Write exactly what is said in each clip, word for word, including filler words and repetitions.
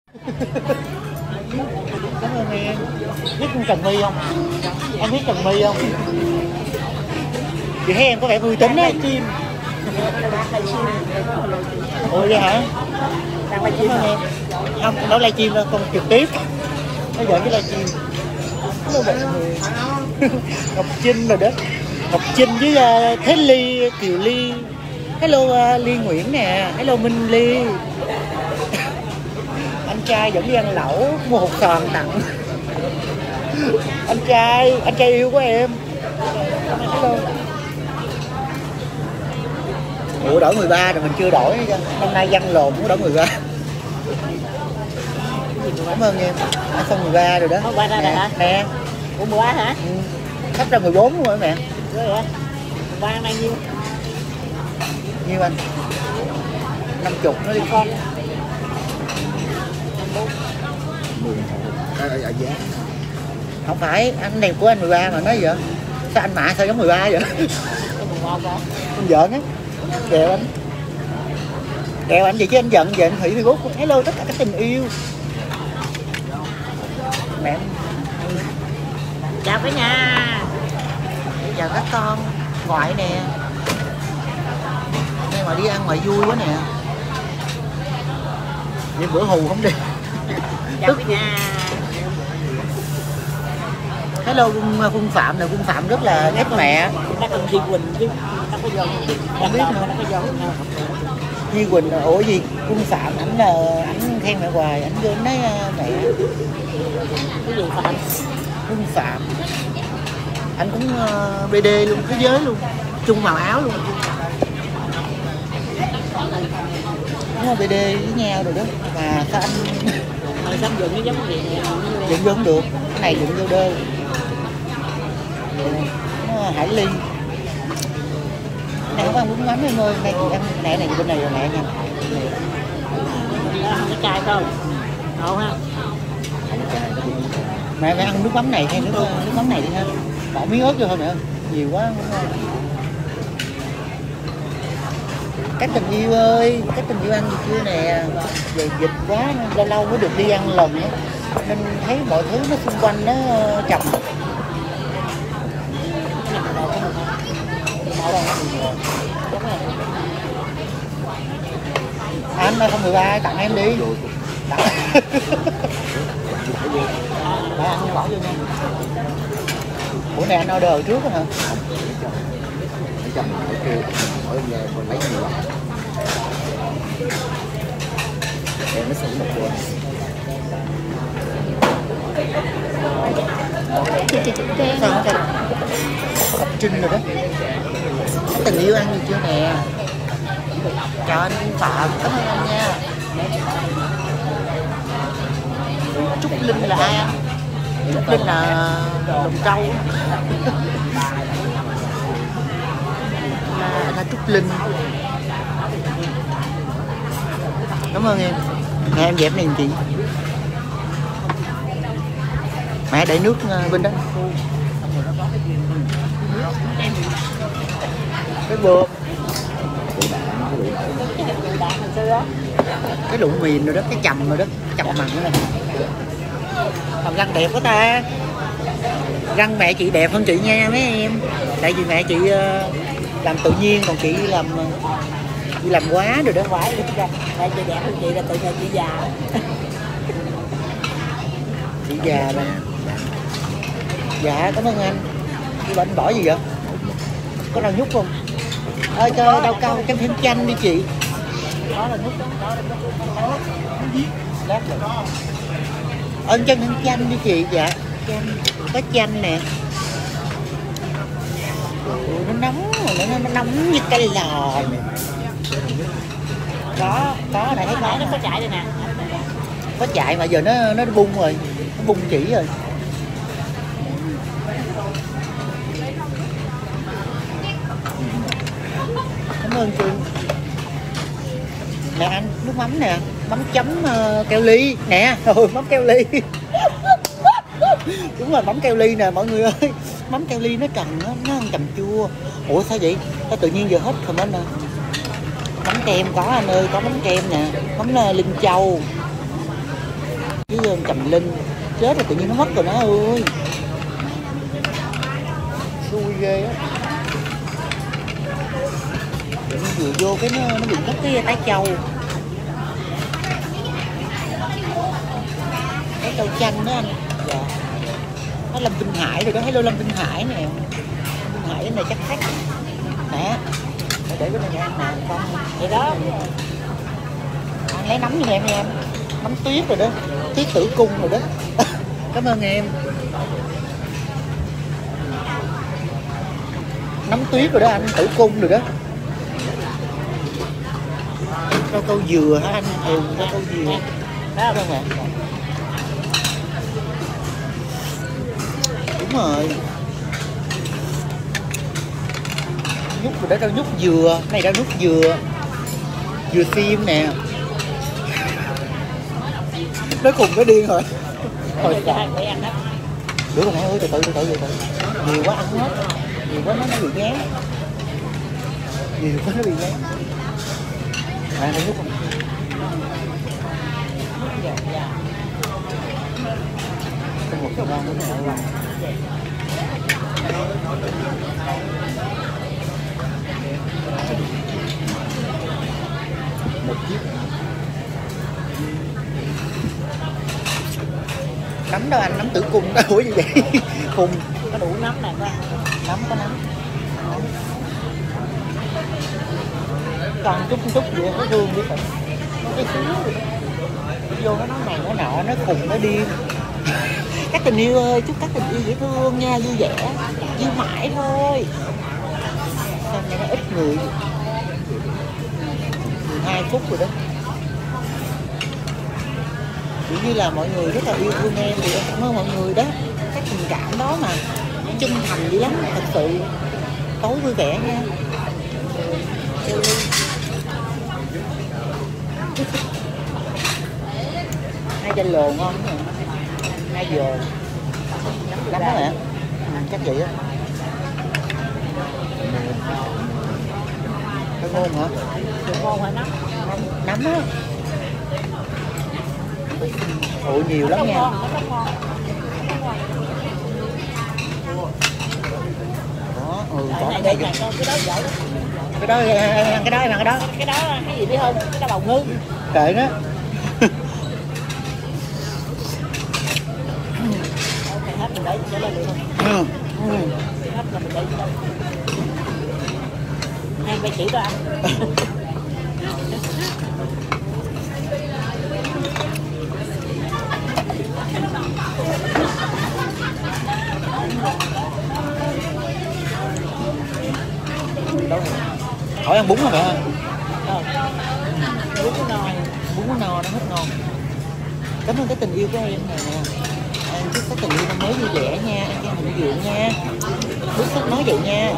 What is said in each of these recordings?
Cảm ơn em. Biết con Trần My không? Em biết Trần My không? Chị thấy em có vẻ vui tính á. Ủa vậy hả? Đang live stream em. Không, nó live stream đâu, con trực tiếp. Nó giỡn cái live stream. Hello mọi người. Ngọc Trinh rồi đó. Ngọc Trinh với uh, Thế Ly, Kiều Ly. Hello uh, Ly Nguyễn nè. Hello Minh Ly. Anh trai dẫn đi ăn lẩu, mua hột sòn tặng. Anh trai, anh trai yêu của em. Hello. Ủa đổi mười ba rồi mình chưa đổi chứ. Hôm nay văn lồn cũng đổi mười ba. Cảm ơn em. Đã xong mười ba rồi đó. Hôm qua ra rồi hả? Nè. Ủa mười ba hả? Ừ. Sắp ra mười bốn rồi mẹ. Rồi hả? mười ba ăn bao nhiêu? Nhiêu anh? năm mươi nó đi con. Giá Không phải, anh này của anh mười ba mà nói vậy. Sao anh mạ sao giống mười ba vậy? Anh giỡn á. Kẹo anh. Kẹo anh gì chứ anh giận vậy anh hủy Facebook. Hello tất cả các tình yêu. Mẹ. Chào cả nhà. Chào các con. Ngoại nè. Đây mà đi ăn ngoài vui quá nè. Vậy bữa hù không đi. Chào cả nhà. Hello Quân, Quân Phạm này, Quân Phạm rất là ghét mẹ. Nó cần Duy Quỳnh chứ. Nó có vô Không biết nữa. Nó có vô không? Duy Quỳnh, ủa gì? Quân Phạm, ảnh là ảnh khen mẹ hoài, ảnh vô nói uh, mẹ. Cái gì Phạm? Quân Phạm. Anh cũng uh, bê đê luôn, thế giới luôn. Chung màu áo luôn. Đúng không bê đê với nhau rồi đó. Mà sao anh... Mày xong dựng nó giống gì nè. Dựng vô không được. Cái này dựng vô đơ. Nó Hải Ly. Này không ăn bún mắm em ơi, nay chị ăn nè này bên này rồi mẹ nha. Đó, cái chai không? Đâu ha? Mẹ phải ăn nước mắm này hay nước nước mắm này đi ha. Bỏ miếng ớt vô thôi nữa. Nhiều quá. Các tình yêu ơi, các tình yêu ăn gì chưa nè. Giờ dịch quá lâu lâu mới được đi ăn lần á. Nên thấy mọi thứ nó xung quanh nó chậm. Anh không mười ba tặng em đi. Tặng. Để ăn bỏ vô nha. Bữa này anh order trước hả? mấy trăm phải kêu hỏi về còn lấy nhiều lắm. Em nó xử một buồn. Sao không Ngọc Trinh rồi đó. Có tình yêu ăn gì chưa nè? Chào anh Phạm, cảm ơn anh nha. Trúc Linh là ai anh? Trúc Linh là Đồng Trâu. Là, là Trúc Linh. Cảm ơn em. Nè em dẹp này chị. Mẹ để nước bên đó. Cái bột. Cái đụng mìn rồi đó, cái chầm rồi đó, chầm mặn này. Còn răng đẹp quá ta. Răng mẹ chị đẹp hơn chị nha mấy em. Tại vì mẹ chị uh, làm tự nhiên, còn chị làm chị làm quá rồi đó. Phải mẹ chị đẹp hơn chị là tự nhiên chị già. Chị già rồi. Dạ cảm ơn anh. Chị bệnh bỏ gì vậy? Có nào nhúc không? Ơi cho đau cao chấm thêm chanh đi chị. Đó là nhúc đó. Lát rồi. Ơn chấm thêm chanh đi chị. Dạ chanh. Có chanh nè. Ủa, nó nóng rồi, nó, nó nóng như cái lò nè. Có, có này thấy có. Nó có chạy đây nè. Có chạy mà giờ nó nó bung rồi. Nó bung chỉ rồi. Cảm ơn chị. Nè anh, nước mắm nè, mắm chấm uh, keo ly nè, rồi mắm keo ly. Đúng rồi, mắm keo ly nè mọi người ơi. Mắm keo ly nó trần nó nó ăn chầm chua. Ủa sao vậy? Sao tự nhiên giờ hết comment nè. Mắm kem có anh ơi, có mắm kem nè, mắm uh, Linh Châu. với Trầm Linh. Chết rồi, tự nhiên nó mất rồi nó ơi. Xui ghê á. Tự nhiên vừa vô cái nó, nó bị mất cái tái châu. Cái châu chanh đó anh. Dạ. Nó Lâm Tinh Hải rồi đó, hello Lâm Tinh Hải nè. Lâm Tinh Hải cái này chắc khách. Nè. Để cái này nha nè, con. Vậy đó. Anh lấy nấm cho em nha em. Nấm tuyết rồi đó. Tuyết tử cung rồi đó. Cảm ơn em. Nấm tuyết rồi đó anh, tử cung rồi đó. Rau câu dừa hả anh? Ừ, rau câu dừa. Đó không ạ? Đúng rồi. Nhút rồi đó, rau nhút dừa. Này rau nhút dừa. Dừa xiêm nè. Nó cùng nó điên rồi. Hồi sợ. Đứa con mẹ ơi, từ từ từ từ từ từ. Nhiều quá ăn hết. Nhiều quá nó nó bị ngán. Nhiều quá nó bị ngán. À, nó nhút không? Không một cái ngon nữa nè. Một chiếc. Nấm đâu anh, nấm tử cung đó. Ủa như vậy? Cung. Có đủ nấm này có. Nấm có nấm. Còn chút chút vậy nó thương biết rồi. Nó cái xíu rồi. Vô nó nói này nó nọ, nó khùng nó điên. Các tình yêu ơi, chúc các tình yêu dễ thương nha, vui vẻ. Yêu mãi thôi. Sao này nó ít người. mười hai phút rồi đó. Kiểu như là mọi người rất là yêu thương em thì em cảm ơn mọi người đó. Cái tình cảm đó mà chân thành dữ lắm, thật sự. Tối vui vẻ nha. Hai chanh lồ ngon lắm nè. Hai giờ lắm đó hả? Ừ, chắc vậy á. Hơi ngon hả? Được ngon hả nấm? Nấm á. Ủa nhiều lắm nha. Đó, ừ, có cái này cái đó dở. Cái đó cái đó mà cái đó. Cái đó cái gì biết không? Cái đó bào ngư. Kệ đó. Cái hết mình để cho lên được không? Ừ. Ừ. Hết là mình để cho. Hai ba chỉ đó ăn. Hỏi ăn bún hả mẹ? Ờ. Bún có no. Bún có no, nó hết ngon. Cảm ơn cái tình yêu của em nè. Em chúc cái tình yêu năm mới vui vẻ nha, em cho hạnh diện nha. Bức xúc nói vậy nha.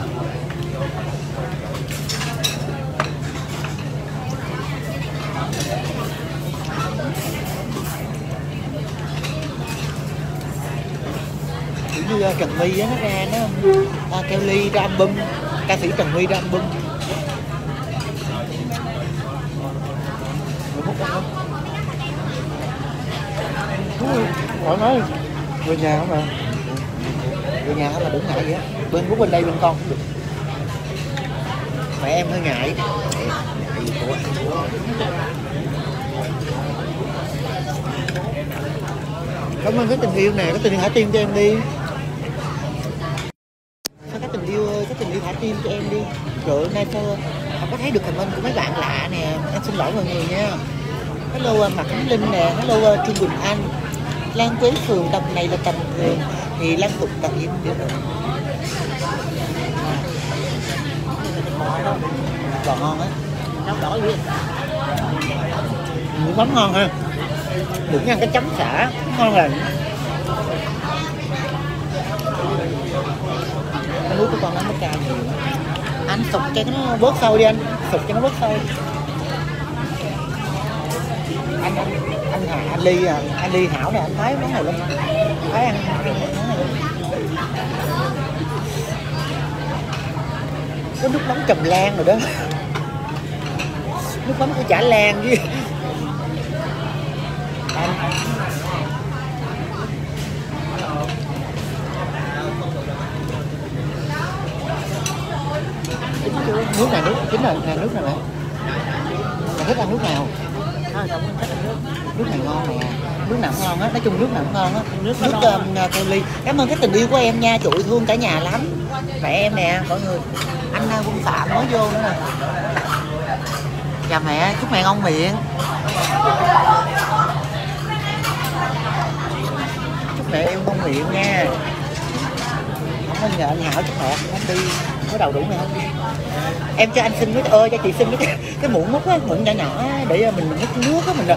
Kiểu như Trần My á, nó ra nó à, Kelly ra album, ca sĩ Trần My ra album. Thoải mái, về nhà không à? Về nhà không là đừng ngại vậy á. Bên của bên đây bên con cũng được. Mẹ em hơi ngại. Cảm ơn cái tình yêu nè, cái tình yêu thả tim cho em đi. Sao cái tình yêu ơi, cái tình yêu thả tim cho em đi. Rồi nay sao không có thấy được comment của mấy bạn lạ nè. Em xin lỗi mọi người nha. Hello Mạc Khánh Linh nè, hello Trương Quỳnh Anh. Lan Quế Phường tầm này là tầm thường thì Lan tục tập im được rồi. Còn ngon á. Nấu đỏ gì? Nước mắm ngon ha. Đừng ăn cái chấm xả, ngon lành. Cái nước của con nó mới cay nhiều. Anh sụp cho nó bớt sôi đi anh, sụp cho nó bớt sôi. Anh anh anh Hà, anh Ly à, anh Ly Hảo này anh thấy món này luôn. Thấy ăn món này luôn. Có nước mắm Trầm Lan rồi đó. Nước mắm của chả Lan với anh chính là, là nước nào nè? Mày thích ăn nước nào? Thôi không thích ăn nước. Nước này ngon nè, nước nào cũng ngon á, nói chung nước nào cũng ngon á. Nước Nước uh, theo ly. Cảm ơn cái tình yêu của em nha, trụi thương cả nhà lắm. Mẹ em nè, mọi người. Anh uh, Quân Phạm mới vô nữa nè. Chào mẹ, chúc mẹ ngon miệng. Chúc mẹ em ngon miệng nha. Không có nhờ anh Hảo chúc mẹ không đi có đầu đủ này không đi. Em cho anh xin với ơi cho chị xin với cái, cái muỗng múc á, muỗng nhỏ nhỏ á, để mình múc nước á mình rồi.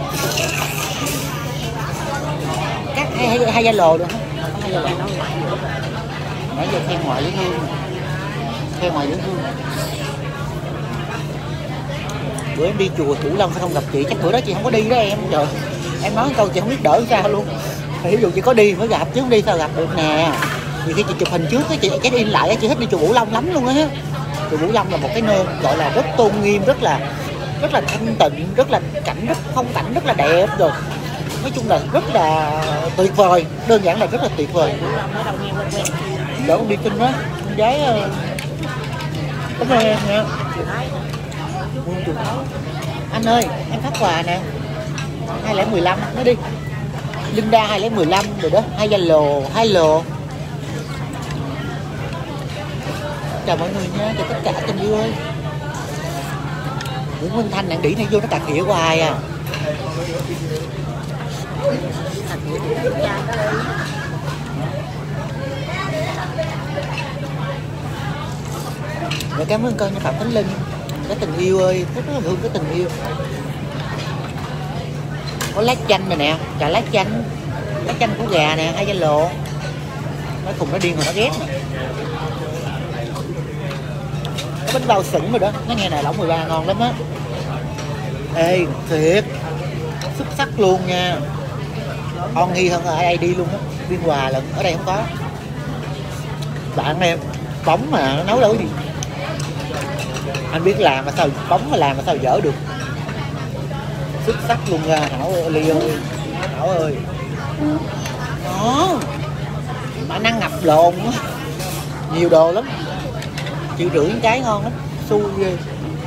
Các hai hai, hai da lồ được không? Hai da lồ nó nãy giờ khen ngoại dễ thương, khen ngoại dễ thương. Bữa em đi chùa Cửu Long sao không gặp chị, chắc bữa đó chị không có đi đó em. Trời, em nói câu chị không biết đỡ sao luôn. Ví dụ chị có đi mới gặp chứ không đi sao gặp được nè. Vì khi chị chụp hình trước cái chị cái in lại chị thích đi chùa Cửu Long lắm luôn á. Chùa Cửu Long là một cái nơi gọi là rất tôn nghiêm, rất là rất là thanh tịnh, rất là cảnh rất phong cảnh rất là đẹp rồi. Nói chung là rất là tuyệt vời, đơn giản là rất là tuyệt vời. Đỡ con đi kinh đó, con gái cảm ơn em nha. Anh ơi, em phát quà nè, hai lẻ mười lăm nói đi. Linda hai lẻ mười lăm rồi đó, hai da lồ, hai lồ. Chào mọi người nha, chào tất cả tình yêu ơi. Nguyễn Minh Thanh nặng đĩ này vô nó cà khịa hoài à. Dạ, cảm ơn con nha Phạm Khánh Linh. Cái tình yêu ơi, rất là hương cái tình yêu. Có lá chanh này nè, chả lá chanh, lá chanh của gà nè, hai da lộ. Nó cùng nó điên rồi nó ghét nè. Cái bánh bao sửng rồi đó, nó nghe này lỏng mười ba ngon lắm á. Ê, thiệt xuất sắc luôn nha. Ngon nghi hơn ở ai đi luôn á, Biên Hòa lận, ở đây không có. Bạn em bóng mà nó nấu đâu có gì. Anh biết làm mà sao bóng mà làm mà sao dở được. Xuất sắc luôn nha Thảo Ly ơi, Thảo ơi. Đó, mà năng ngập lồn á, nhiều đồ lắm. Chịu rưỡi cái ngon lắm, xui ghê.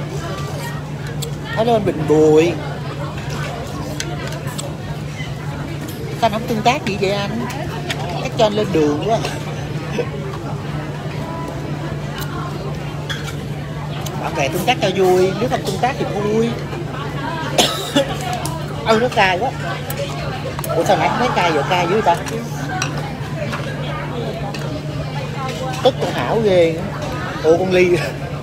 Thái lên Bình Bùi. Sao anh không tương tác gì vậy anh? Chắc cho anh lên đường quá. Bạn bè tương tác cho vui, nếu không tương tác thì vui. Ừ, nó cay quá. Ủa sao nãy mấy cay giờ cay dưới ta? Tức con Hảo ghê. Ủa con Ly.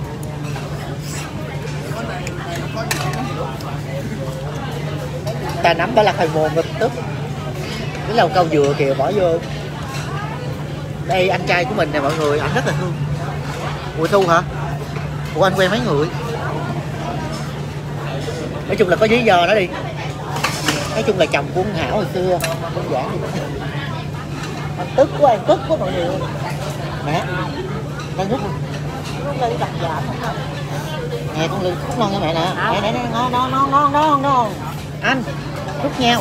Ta nắm đó là khoai môn ngực tức. Cái lầu câu dừa kìa bỏ vô. Đây anh trai của mình nè mọi người, anh rất là thương. Ủa Thu hả? Ủa anh quen mấy người? Nói chung là có lý do đó đi. Nói chung là chồng của ông Hảo hồi xưa. Đơn giản gì. Anh tức quá, anh tức quá mọi người. Mẹ, đang rút luôn. Con Ly đặt giảm không? Nè con Ly khúc ngon nha mẹ nè. Nè nè nè, ngon ngon ngon ngon ngon ngon. Anh, rút nhau.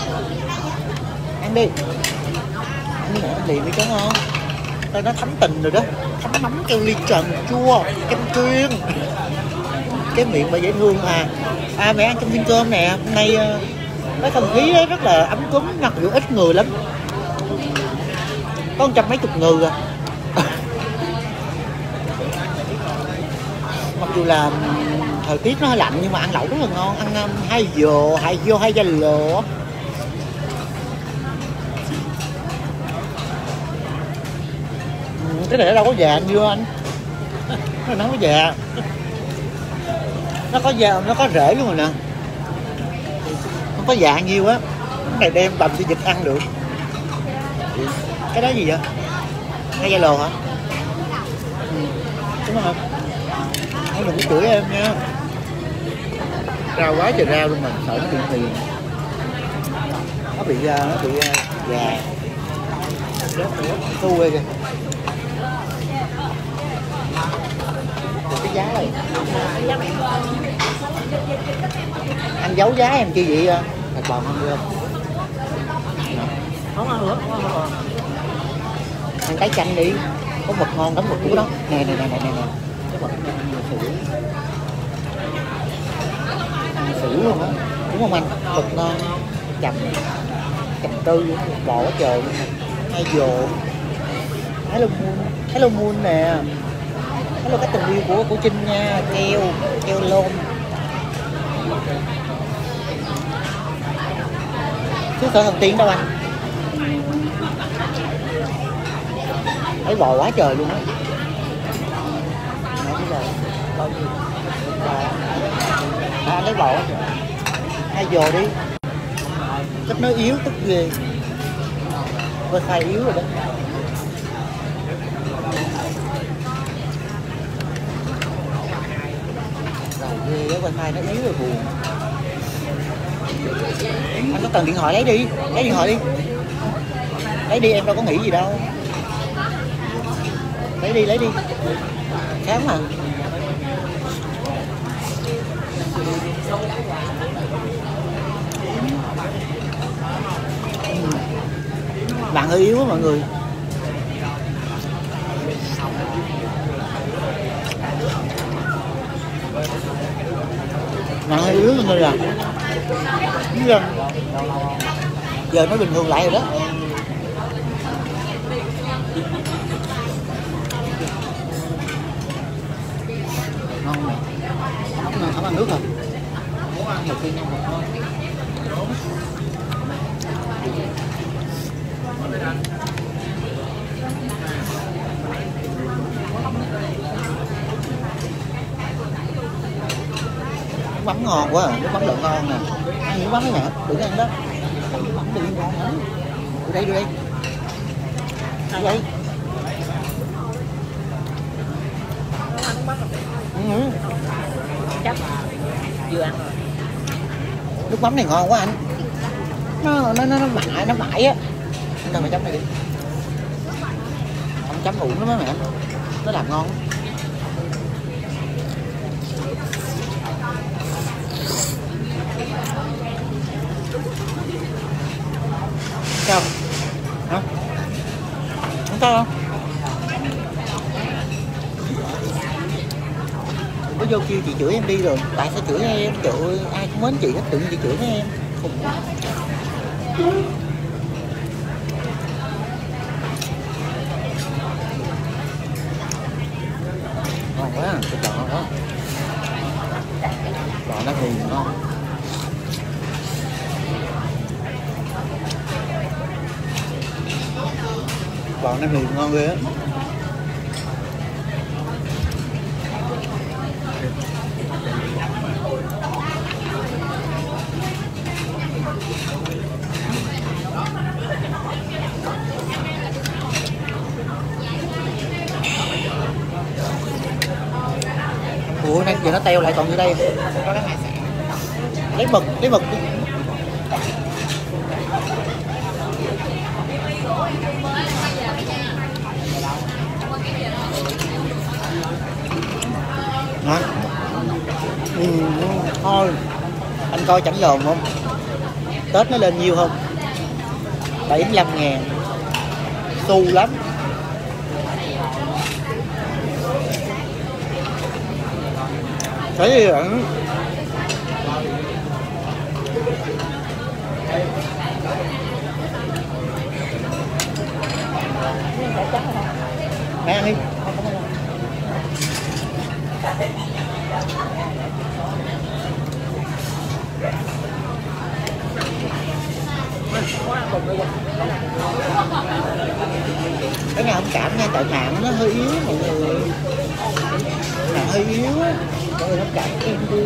Ăn đi. Ăn đi mẹ, ăn liền đi cho ngon. Đây nó thấm tình rồi đó. Thấm nóng keo ly trần chua, kem chuyên. Cái miệng mà dễ thương à. À mẹ ăn trong viên cơm nè. Hôm nay cái không khí ấy rất là ấm cúng, mặc dù ít người lắm. Có một trăm mấy chục người à. Mặc dù là thời tiết nó hơi lạnh nhưng mà ăn lẩu rất là ngon. Ăn um, hai dồ, hai vô hai da lồ. Cái này nó đâu có già như anh. Nó không có già. Nó có già, nó có rễ luôn rồi nè. Không có già nhiều á. Cái này đem bầm cho vịt ăn được. Cái đó gì vậy? Hai da lồ hả? Ừ. Đúng không? Anh đừng có chửi em nha. Rau quá trời rau luôn mà sợ nó bị tiền. Nó bị nó bị gà. Thu ghê kìa. Cái giá này. Anh giấu giá em chi vậy? Thịt bò ngon chưa? Không ăn nữa, không ăn nữa. Ăn cái chanh đi. Có mực ngon lắm mực của đó. Nè nè nè nè nè. Cái mực xỉu luôn á, đúng không anh? Cực ngon, chầm chầm tư bò quá trời luôn. Hai dồ Hello Moon, Hello Moon nè, hello cái tình yêu của của Trinh nha, keo keo lôn. Xứ sở thần tiên đâu anh? Thấy bò quá trời luôn á. À, lấy bò quá trời. Hai dồ đi. Kết nối yếu tức ghê. Wifi yếu rồi đó. Rồi ghê á, wifi nó yếu rồi buồn. Anh có cần điện thoại lấy đi, lấy điện thoại đi. Lấy đi, em đâu có nghĩ gì đâu. Lấy đi, lấy đi. Khám mà. Bạn hơi yếu á mọi người. Bạn hơi yếu mọi người à. Giờ, giờ nó bình thường lại rồi đó. Ngon nè. Không, không ăn nước rồi. Muốn ăn một viên ngon. Nước mắm ngon quá à, nước mắm lợn ngon nè. Ăn nước mắm đấy nè, đừng ăn đó. Nước mắm đừng ngon nữa. Đưa đây, đưa đây. Đưa đây. Ừ. Chắc vừa ăn rồi. Nước mắm này ngon quá anh. Nó nó nó nó mại nó mại á. Đâu mà chấm này đi. Không chấm uổng lắm đó mẹ. Nó làm ngon. Sao? Hả? Không sao không? Có vô kêu chị chửi em đi rồi. Tại sao chửi em? Trời ơi, ai cũng mến chị hết, tự nhiên chị chửi em. Khùng quá. Ngon quá, cái bò ngon quá. Bò nó thì ngon. Bò nó thì ngon ghê á. Ủa nay giờ nó teo lại còn như đây. Lấy mực, lấy mực đi. Hả? Ừ, thôi anh coi chẳng dòm không? Tết nó lên nhiêu không? bảy mươi lăm ngàn. Xu lắm. Thấy gì vậy? Mẹ ăn đi. Cái này không cảm nha, tại mạng nó hơi yếu mọi người. Mạng hơi yếu á. Mọi người không cảm em đi.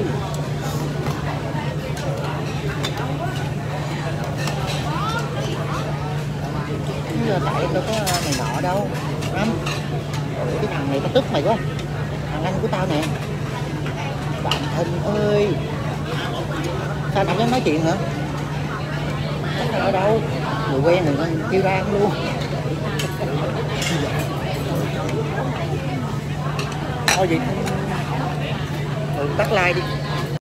Bây giờ tại em đâu có này nọ đâu. Anh, cái thằng này có tức mày quá. Thằng anh của tao nè. Bạn thân ơi. Sao anh không dám nói chuyện hả? Chắc ở đâu? Người quen người con kêu ra ăn luôn. Thôi vậy. Ừ, tắt like đi.